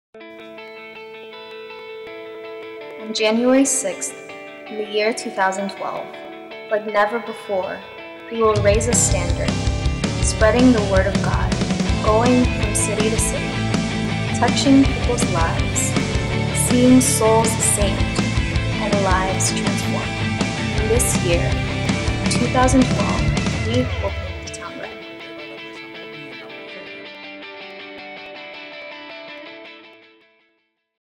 On January 6th, in the year 2012, like never before, we will raise a standard, spreading the word of God, going from city to city, touching people's lives, seeing souls saved, and lives transformed. And this year, 2012, we will